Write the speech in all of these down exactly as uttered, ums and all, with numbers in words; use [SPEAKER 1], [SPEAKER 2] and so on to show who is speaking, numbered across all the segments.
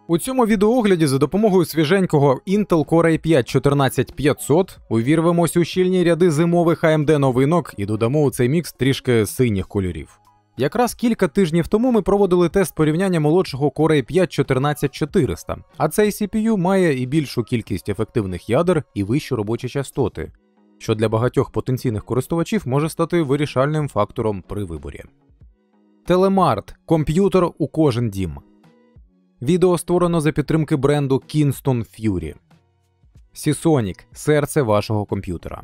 [SPEAKER 1] У цьому відеоогляді за допомогою свіженького Intel Core ай п'ять чотирнадцять п'ятсот увірвемось у щільні ряди зимових ей ем ді новинок і додамо у цей мікс трішки синіх кольорів. Якраз кілька тижнів тому ми проводили тест порівняння молодшого Core ай п'ять чотирнадцять чотириста, а цей сі пі ю має і більшу кількість ефективних ядер, і вищі робочі частоти, що для багатьох потенційних користувачів може стати вирішальним фактором при виборі. Телемарт – комп'ютер у кожен дім. Відео створено за підтримки бренду Kingston Fury. Seasonic – серце вашого комп'ютера.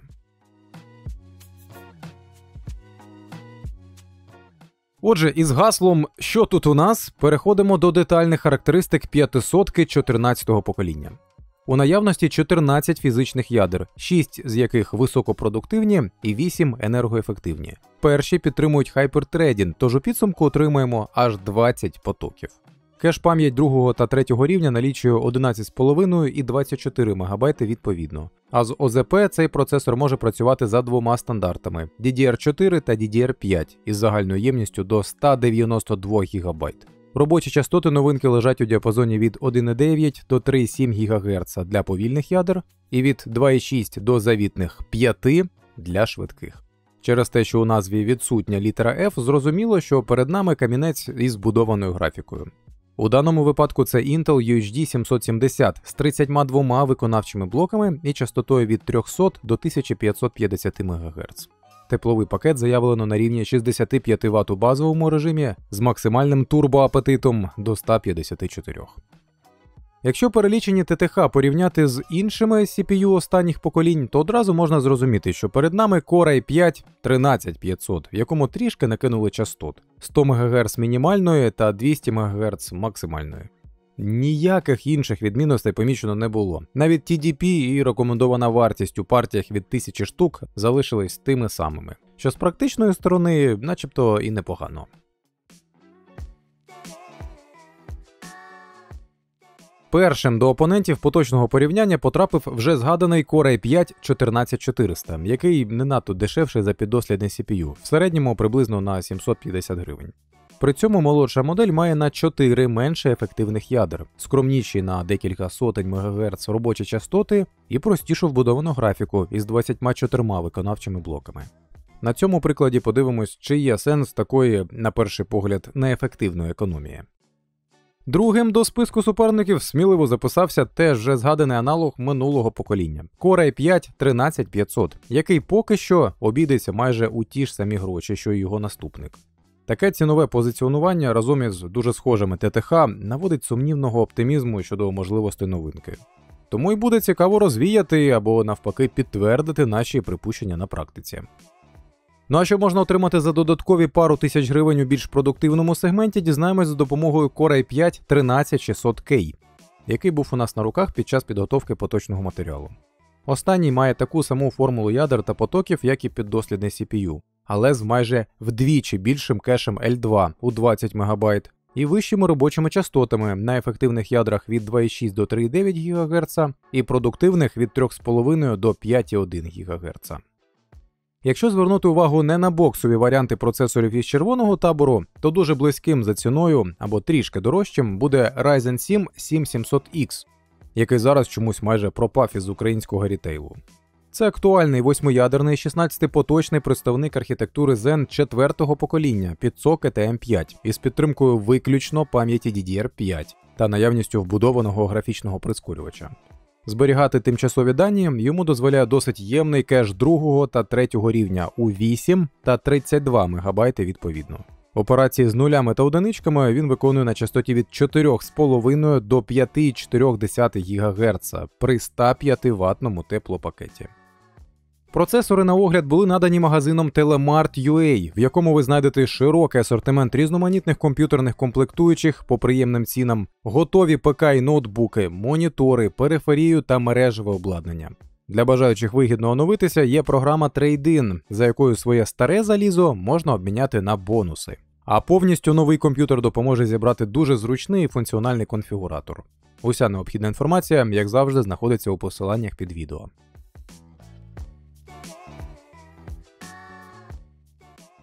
[SPEAKER 1] Отже, із гаслом «Що тут у нас?» переходимо до детальних характеристик п'ятисотки чотирнадцятого покоління. У наявності чотирнадцять фізичних ядер, шість з яких високопродуктивні і вісім енергоефективні. Перші підтримують хайпертредінг, тож у підсумку отримаємо аж двадцять потоків. Кеш-пам'ять другого та третього рівня налічує одинадцять з половиною і двадцять чотири мегабайти відповідно. А з о зет пі цей процесор може працювати за двома стандартами – ді ді ар чотири та ді ді ар п'ять із загальною ємністю до ста дев'яноста двох гігабайт. Робочі частоти новинки лежать у діапазоні від один і дев'ять до три і сім гігагерца для повільних ядер і від два і шість до завітних п'ять для швидких. Через те, що у назві відсутня літера F, зрозуміло, що перед нами камінець із збудованою графікою. У даному випадку це Intel ю ейч ді сімсот сімдесят з тридцятьма двома виконавчими блоками і частотою від триста до тисячі п'ятсот п'ятдесят мегагерц. Тепловий пакет заявлено на рівні шістдесят п'ять ватт у базовому режимі з максимальним турбоапетитом до ста п'ятдесят чотири. Якщо перелічені те те ха порівняти з іншими сі пі ю останніх поколінь, то одразу можна зрозуміти, що перед нами Core ай п'ять тринадцять п'ятсот, в якому трішки накинули частот – сто мегагерц мінімальної та двісті мегагерц максимальної. Ніяких інших відмінностей помічено не було. Навіть ті ді пі і рекомендована вартість у партіях від тисячі штук залишились тими самими, що з практичної сторони начебто і непогано. Першим до опонентів поточного порівняння потрапив вже згаданий Core ай п'ять чотирнадцять чотириста, який не надто дешевший за піддослідний сі пі ю, в середньому приблизно на сімсот п'ятдесят гривень. При цьому молодша модель має на чотири менше ефективних ядер, скромніші на декілька сотень мегагерц робочі частоти і простішу вбудовану графіку із двадцятьма чотирма виконавчими блоками. На цьому прикладі подивимось, чи є сенс такої, на перший погляд, неефективної економії. Другим до списку суперників сміливо записався теж вже згаданий аналог минулого покоління – Core ай п'ять тринадцять п'ятсот, який поки що обійдеться майже у ті ж самі гроші, що й його наступник. Таке цінове позиціонування разом із дуже схожими те те ха наводить сумнівного оптимізму щодо можливостей новинки. Тому й буде цікаво розвіяти або навпаки підтвердити наші припущення на практиці. Ну а що можна отримати за додаткові пару тисяч гривень у більш продуктивному сегменті, дізнаємось за допомогою Core ай п'ять тринадцять шістсот кей, який був у нас на руках під час підготовки поточного матеріалу. Останній має таку саму формулу ядер та потоків, як і піддослідний сі пі ю, але з майже вдвічі більшим кешем ель два у двадцять мегабайт і вищими робочими частотами на ефективних ядрах від два і шість до три і дев'ять гігагерца і продуктивних від три і п'ять до п'ять і один гігагерца. Якщо звернути увагу не на боксові варіанти процесорів із червоного табору, то дуже близьким за ціною або трішки дорожчим буде Ryzen сім сім сімсот ікс, який зараз чомусь майже пропав із українського рітейлу. Це актуальний восьмиядерний шістнадцятипоточний представник архітектури Zen четвертого покоління під сокет ей ем п'ять із підтримкою виключно пам'яті ді ді ар п'ять та наявністю вбудованого графічного прискорювача. Зберігати тимчасові дані йому дозволяє досить ємний кеш другого та третього рівня у вісім та тридцять два мегабайти відповідно. Операції з нулями та одиничками він виконує на частоті від чотири і п'ять до п'ять і чотири десятих гігагерца при ста п'яти ваттному теплопакеті. Процесори на огляд були надані магазином Telemart крапка ю а, в якому ви знайдете широкий асортимент різноманітних комп'ютерних комплектуючих по приємним цінам, готові ПК і ноутбуки, монітори, периферію та мережеве обладнання. Для бажаючих вигідно оновитися є програма Trade-in, за якою своє старе залізо можна обміняти на бонуси. А повністю новий комп'ютер допоможе зібрати дуже зручний і функціональний конфігуратор. Уся необхідна інформація, як завжди, знаходиться у посиланнях під відео.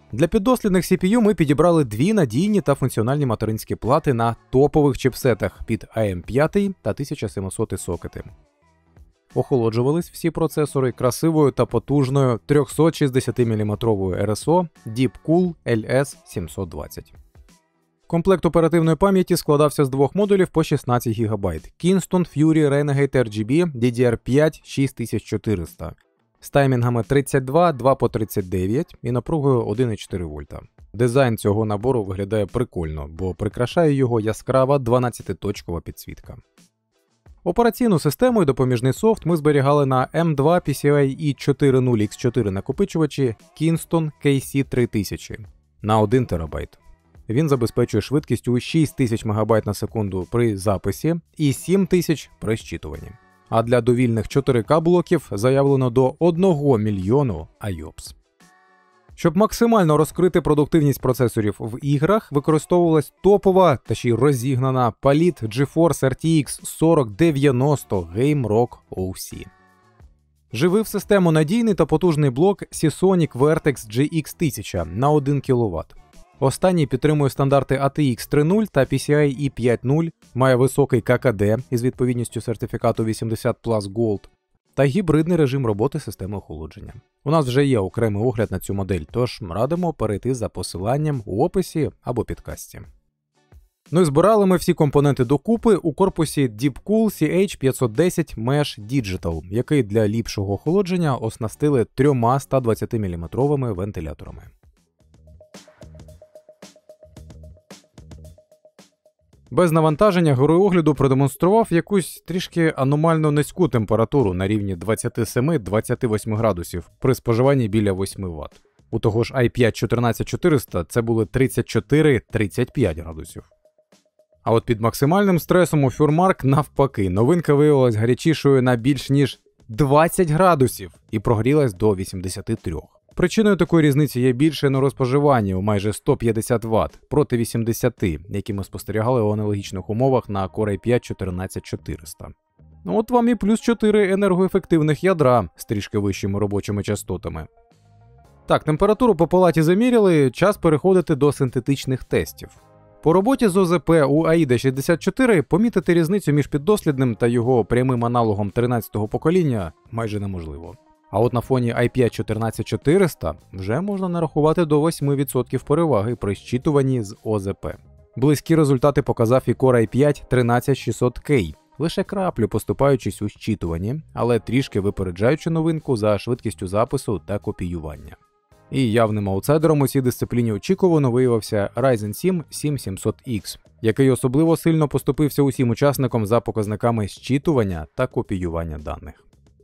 [SPEAKER 1] Для піддослідних сі пі ю ми підібрали дві надійні та функціональні материнські плати на топових чипсетах під ей ем п'ять та тисяча сімсот сокети. Охолоджувались всі процесори красивою та потужною трьохсотшістдесятиміліметровою ар ес о Deepcool ел ес сімсот двадцять. Комплект оперативної пам'яті складався з двох модулів по шістнадцять гігабайт Kingston Fury Renegade ар джі бі ді ді ар п'ять шість тисяч чотириста з таймінгами тридцять два, два по тридцять дев'ять і напругою один цілих чотири вольта. Дизайн цього набору виглядає прикольно, бо прикрашає його яскрава дванадцятиточкова підсвітка. Операційну систему і допоміжний софт ми зберігали на ем два пі сі ай і чотири нуль ікс чотири накопичувачі Kingston кей сі три тисячі на один терабайт. Він забезпечує швидкість у шість тисяч мегабайт на секунду при записі і сім тисяч при зчитуванні. А для довільних чотири ка блоків заявлено до одного мільйону ай о пі ес. Щоб максимально розкрити продуктивність процесорів в іграх, використовувалась топова та ще й розігнана Palit GeForce ар ті ікс сорок дев'яносто GameRock о сі. Живив систему надійний та потужний блок Seasonic Vertex джі ікс тисяча на один кіловат. Останній підтримує стандарти ей ті ікс три нуль та пі сі ай і п'ять нуль, має високий ка ка де із відповідністю сертифікату вісімдесят плюс Gold та гібридний режим роботи системи охолодження. У нас вже є окремий огляд на цю модель, тож радимо перейти за посиланням у описі або підкасті. Ну і збирали ми всі компоненти докупи у корпусі Deepcool сі ейч п'ятсот десять Mesh Digital, який для ліпшого охолодження оснастили трьома сто двадцятиміліметровими вентиляторами. Без навантаження героєогляду продемонстрував якусь трішки аномально низьку температуру на рівні двадцять сім - двадцять вісім градусів при споживанні біля восьми ватт. У того ж ай п'ять чотирнадцять чотириста це були тридцять чотири - тридцять п'ять градусів. А от під максимальним стресом у Furmark навпаки, новинка виявилась гарячішою на більш ніж двадцять градусів і прогрілась до вісімдесяти трьох. Причиною такої різниці є більше енергоспоживання у майже сто п'ятдесят ватт проти вісімдесяти, які ми спостерігали у аналогічних умовах на Core ай п'ять чотирнадцять чотириста. Ну от вам і плюс чотири енергоефективних ядра з трішки вищими робочими частотами. Так, температуру по палаті заміряли, час переходити до синтетичних тестів. По роботі з о зет пі у аїда шістдесят чотири помітити різницю між піддослідним та його прямим аналогом тринадцятого покоління майже неможливо. А от на фоні ай п'ять чотирнадцять чотириста вже можна нарахувати до восьми відсотків переваги при зчитуванні з о зет пі. Близькі результати показав і Core ай п'ять тринадцять шістсот кей, лише краплю поступаючись у зчитуванні, але трішки випереджаючи новинку за швидкістю запису та копіювання. І явним аутсайдером у цій дисципліні очікувано виявився Ryzen сім сім сімсот ікс, який особливо сильно поступився усім учасникам за показниками зчитування та копіювання даних.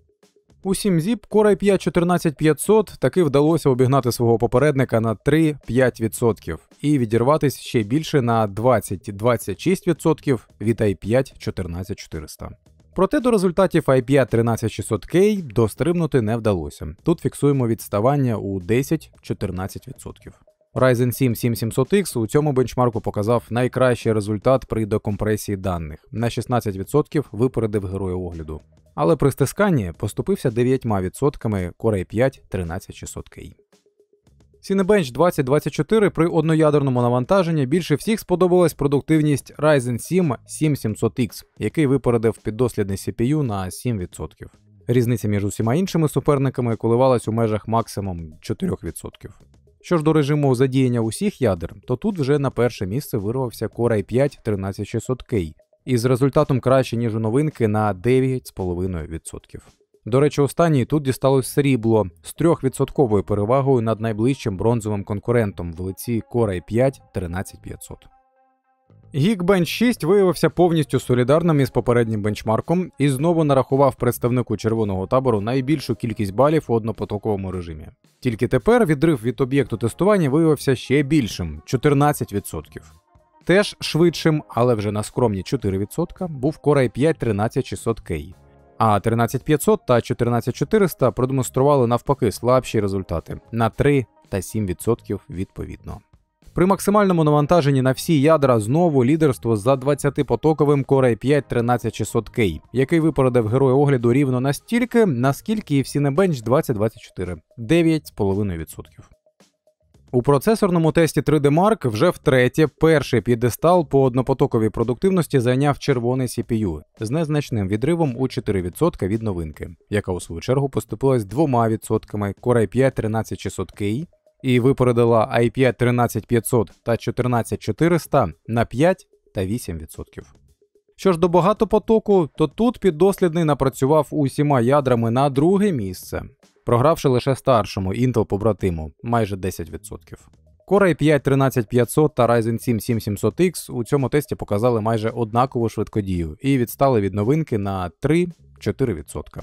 [SPEAKER 1] У сім зіп Core ай п'ять чотирнадцять п'ятсот таки вдалося обігнати свого попередника на три - п'ять відсотків і відірватися ще більше на двадцять - двадцять шість відсотків від ай п'ять чотирнадцять чотириста. Проте до результатів ай п'ять тринадцять шістсот кей дострибнути не вдалося. Тут фіксуємо відставання у десять - чотирнадцять відсотків. Ryzen сім сім сімсот ікс у цьому бенчмарку показав найкращий результат при декомпресії даних. На шістнадцять відсотків випередив героя огляду. Але при стисканні поступився дев'ятьма відсотками Core ай п'ять тринадцять шістсот кей. Cinebench двадцять двадцять чотири при одноядерному навантаженні більше всіх сподобалась продуктивність Ryzen сім сім сімсот ікс, який випередив піддослідний сі пі ю на сім відсотків. Різниця між усіма іншими суперниками коливалась у межах максимум чотири відсотки. Що ж до режиму задіяння усіх ядер, то тут вже на перше місце вирвався Core ай п'ять тринадцять шістсот кей, із результатом краще, ніж у новинки, на дев'ять цілих п'ять десятих відсотка. До речі, останній тут дісталось срібло з трьохвідсотковою перевагою над найближчим бронзовим конкурентом в лиці Core ай п'ять тринадцять п'ятсот. Geekbench шість виявився повністю солідарним із попереднім бенчмарком і знову нарахував представнику червоного табору найбільшу кількість балів у однопотоковому режимі. Тільки тепер відрив від об'єкту тестування виявився ще більшим – чотирнадцять відсотків. Теж швидшим, але вже на скромні чотири відсотки, був Core ай п'ять тринадцять шістсот кей. А тринадцять п'ятсот та чотирнадцять чотириста продемонстрували навпаки слабші результати – на три та сім відсотків відповідно. При максимальному навантаженні на всі ядра знову лідерство за двадцятипотоковим Core ай п'ять тринадцять шістсот кей, який випередив героя огляду рівно настільки, наскільки і в Cinebench двадцять двадцять чотири – дев'ять цілих п'ять десятих відсотка. У процесорному тесті три ді Mark вже втретє перший п'єдестал по однопотоковій продуктивності зайняв червоний сі пі ю з незначним відривом у чотири відсотки від новинки, яка у свою чергу поступилась двома відсотками Core ай п'ять тринадцять шістсот кей і випередила ай п'ять тринадцять п'ятсот та чотирнадцять чотириста на п'ять та вісім відсотків. Що ж до багатопотоку, то тут піддослідний напрацював усіма ядрами на друге місце, програвши лише старшому Intel-побратиму майже десять відсотків. Core ай п'ять тринадцять п'ятсот та Ryzen сім сім сімсот ікс у цьому тесті показали майже однакову швидкодію і відстали від новинки на три-чотири відсотки.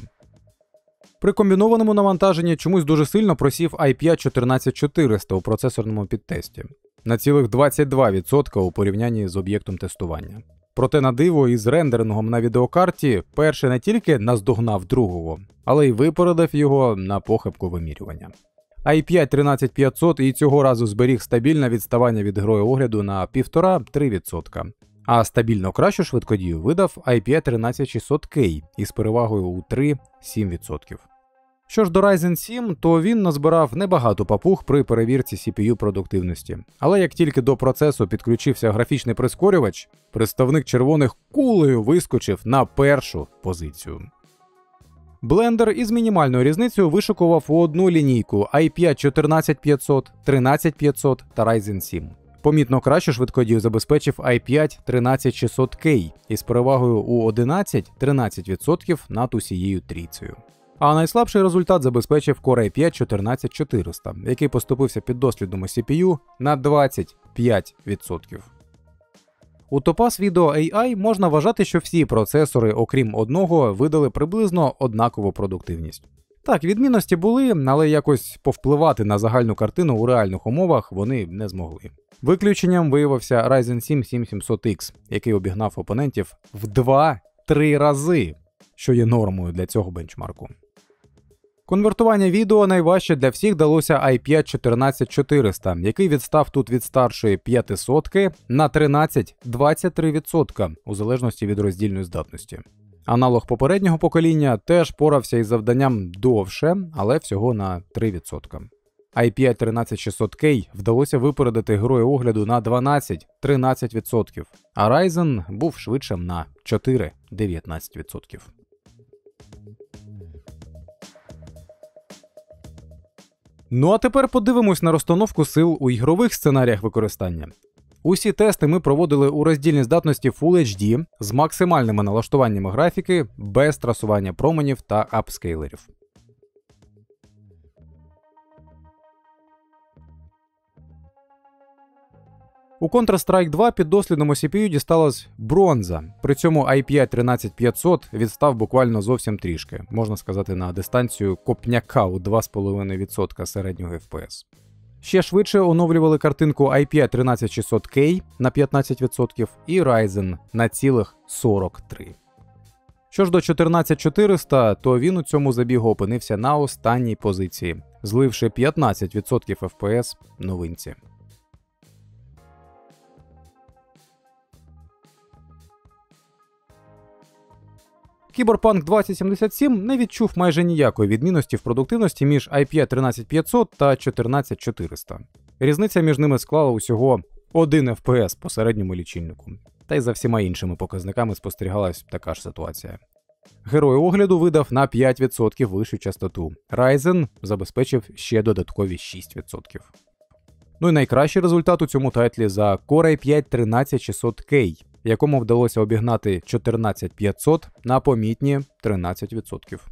[SPEAKER 1] При комбінованому навантаженні чомусь дуже сильно просів ай п'ять чотирнадцять чотириста у процесорному підтесті на цілих двадцять два відсотки у порівнянні з об'єктом тестування. Проте на диво із рендерингом на відеокарті перший не тільки наздогнав другого, але й випередив його на похибку вимірювання. ай п'ять тринадцять п'ятсот і цього разу зберіг стабільне відставання від грою огляду на півтора-три відсотка. А стабільно кращу швидкодію видав ай п'ять тринадцять шістсот кей із перевагою у три-сім відсотків. Що ж до Ryzen сім, то він назбирав небагато папуг при перевірці сі пі ю продуктивності. Але як тільки до процесу підключився графічний прискорювач, представник червоних кулею вискочив на першу позицію. Blender із мінімальною різницею вишикував у одну лінійку ай п'ять чотирнадцять п'ятсот, тринадцять п'ятсот та Ryzen сім. Помітно кращу швидкодію забезпечив ай п'ять тринадцять шістсот кей із перевагою у одинадцять-тринадцять відсотків над усією трійцею. А найслабший результат забезпечив Core ай п'ять чотирнадцять чотириста, який поступився піддослідному сі пі ю на двадцять п'ять відсотків. У Topaz Video ей ай можна вважати, що всі процесори, окрім одного, видали приблизно однакову продуктивність. Так, відмінності були, але якось повпливати на загальну картину у реальних умовах вони не змогли. Виключенням виявився Ryzen сім сім сімсот ікс, який обігнав опонентів в два-три рази, що є нормою для цього бенчмарку. Конвертування відео найважче для всіх далося ай п'ять чотирнадцять чотириста, який відстав тут від старшої п'ятисотки на тринадцять-двадцять три відсотки у залежності від роздільної здатності. Аналог попереднього покоління теж порався із завданням довше, але всього на три відсотки. ай п'ять тринадцять шістсот кей вдалося випередити грою огляду на дванадцять-тринадцять відсотків, а Ryzen був швидшим на чотири-дев'ятнадцять відсотків. Ну а тепер подивимось на розстановку сил у ігрових сценаріях використання. Усі тести ми проводили у роздільній здатності Full ейч ді з максимальними налаштуваннями графіки, без трасування променів та апскейлерів. У Counter-Strike два піддослідному сі пі ю дісталась бронза, при цьому ай п'ять тринадцять п'ятсот відстав буквально зовсім трішки, можна сказати на дистанцію копняка у два з половиною відсотка середнього еф пі ес. Ще швидше оновлювали картинку ай п'ять тринадцять шістсот кей на п'ятнадцять відсотків і Ryzen на цілих сорок три відсотки. Що ж до чотирнадцять чотириста, то він у цьому забігу опинився на останній позиції, зливши п'ятнадцять відсотків еф пі ес новинці. Cyberpunk двадцять сімдесят сім не відчув майже ніякої відмінності в продуктивності між ай п'ять тринадцять п'ятсот та чотирнадцять чотириста. Різниця між ними склала усього один еф пі ес по середньому лічильнику. Та й за всіма іншими показниками спостерігалась така ж ситуація. Герой огляду видав на п'ять відсотків вищу частоту. Ryzen забезпечив ще додаткові шість відсотків. Ну і найкращий результат у цьому тайтлі за Core ай п'ять тринадцять шістсот кей, якому вдалося обігнати чотирнадцять п'ятсот на помітні тринадцять відсотків.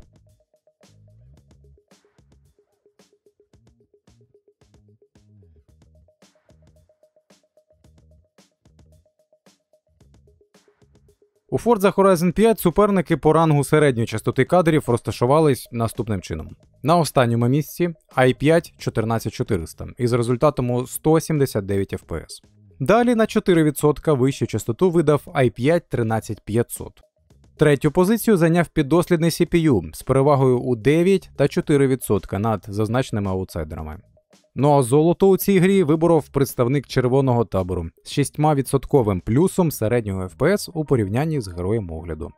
[SPEAKER 1] У Forza Horizon п'ять суперники по рангу середньої частоти кадрів розташувались наступним чином. На останньому місці ай п'ять чотирнадцять чотириста із результатом у сто сімдесят дев'ять еф пі ес. Далі на чотири відсотки вищу частоту видав ай п'ять тринадцять п'ятсот. Третю позицію зайняв піддослідний сі пі ю з перевагою у дев'ять та чотири відсотки над зазначеними аутсайдерами. Ну а золото у цій грі виборов представник червоного табору з шість відсотковим плюсом середнього еф пі ес у порівнянні з героєм огляду.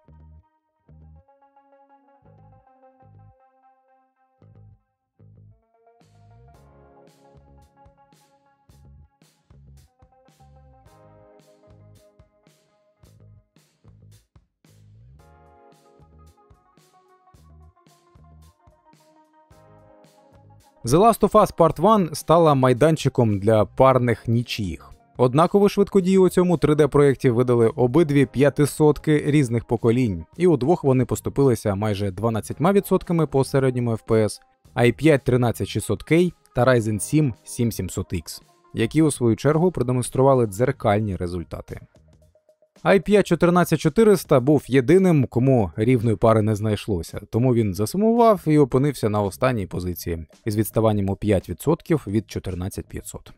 [SPEAKER 1] The Last of Us Part один стала майданчиком для парних нічиїх. Однаково швидкодію у цьому три де-проєкті видали обидві п'ятисотки різних поколінь, і удвох вони поступилися майже дванадцятьма відсотками по середньому еф пі ес, ай п'ять тринадцять шістсот кей та Ryzen сім сім сімсот ікс, які у свою чергу продемонстрували дзеркальні результати. ай п'ять чотирнадцять чотириста був єдиним, кому рівної пари не знайшлося, тому він засумував і опинився на останній позиції із відставанням у п'ять відсотків від чотирнадцять п'ятсот.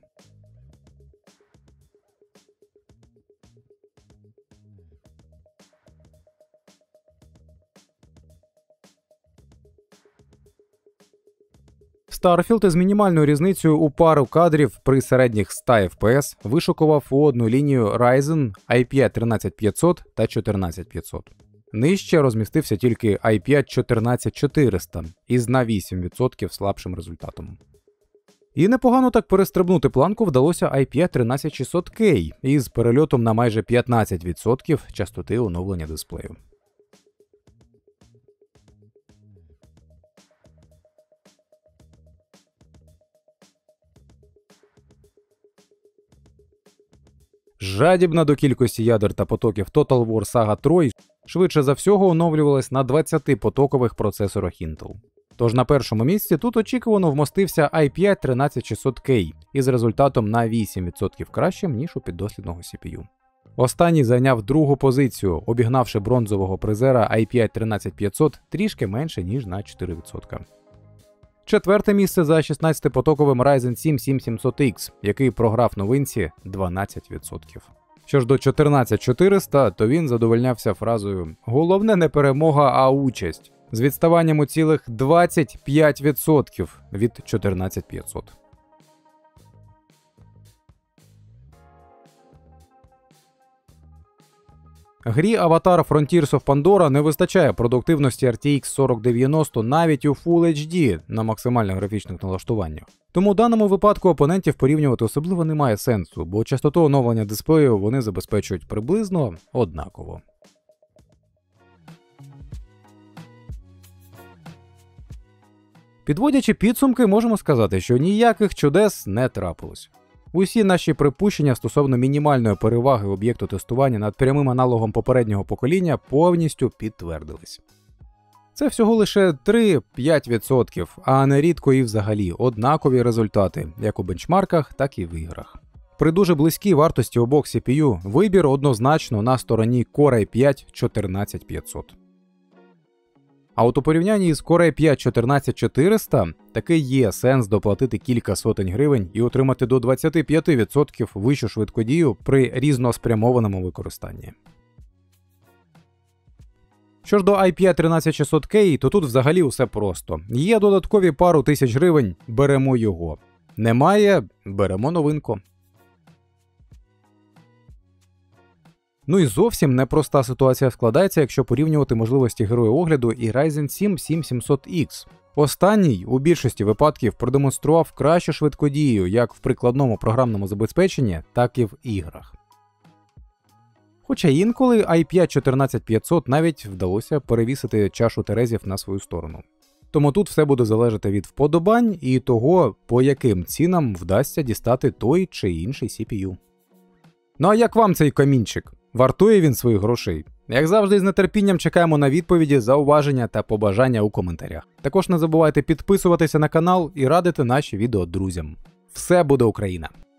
[SPEAKER 1] Starfield із мінімальною різницею у пару кадрів при середніх ста еф пі ес вишукував у одну лінію Ryzen ай п'ять тринадцять п'ятсот та чотирнадцять п'ятсот. Нижче розмістився тільки ай п'ять чотирнадцять чотириста із на вісім відсотків слабшим результатом. І непогано так перестрибнути планку вдалося ай п'ять тринадцять шістсот кей із перельотом на майже п'ятнадцять відсотків частоти оновлення дисплею. Жадібна до кількості ядер та потоків Total War Saga Troy швидше за всього оновлювалась на двадцятипотокових процесорах Intel. Тож на першому місці тут очікувано вмостився ай п'ять тринадцять шістсот кей із результатом на вісім відсотків кращим, ніж у піддослідного сі пі ю. Останній зайняв другу позицію, обігнавши бронзового призера ай п'ять тринадцять п'ятсот трішки менше, ніж на чотири відсотки. Четверте місце за шістнадцятипотоковим Ryzen сім сім сімсот ікс, який програв новинці дванадцять відсотків. Що ж до чотирнадцять чотириста, то він задовольнявся фразою «Головне не перемога, а участь» з відставанням у цілих двадцять п'ять відсотків від чотирнадцять п'ятсот. Грі Avatar Frontiers of Pandora не вистачає продуктивності ар ті ікс сорок дев'яносто навіть у Full ейч ді на максимальних графічних налаштуваннях. Тому в даному випадку опонентів порівнювати особливо немає сенсу, бо частоту оновлення дисплею вони забезпечують приблизно однаково. Підводячи підсумки, можемо сказати, що ніяких чудес не трапилось. Усі наші припущення стосовно мінімальної переваги об'єкту тестування над прямим аналогом попереднього покоління повністю підтвердились. Це всього лише три-п'ять відсотків, а нерідко і взагалі однакові результати, як у бенчмарках, так і в іграх. При дуже близькій вартості обох сі пі ю вибір однозначно на стороні Core ай п'ять чотирнадцять п'ятсот. А от у порівнянні з Core ай п'ять чотирнадцять чотириста таки є сенс доплатити кілька сотень гривень і отримати до двадцять п'ять відсотків вищу швидкодію при різноспрямованому використанні. Що ж до ай п'ять тринадцять шістсот кей, то тут взагалі усе просто. Є додаткові пару тисяч гривень – беремо його. Немає – беремо новинку. Ну і зовсім непроста ситуація складається, якщо порівнювати можливості героя огляду і Ryzen сім сім сімсот ікс. Останній у більшості випадків продемонстрував кращу швидкодію як в прикладному програмному забезпеченні, так і в іграх. Хоча інколи ай п'ять чотирнадцять п'ятсот навіть вдалося перевісити чашу терезів на свою сторону. Тому тут все буде залежати від вподобань і того, по яким цінам вдасться дістати той чи інший сі пі ю. Ну а як вам цей камінчик? Вартує він своїх грошей? Як завжди, з нетерпінням чекаємо на відповіді, зауваження та побажання у коментарях. Також не забувайте підписуватися на канал і радити наші відео друзям. Все буде Україна!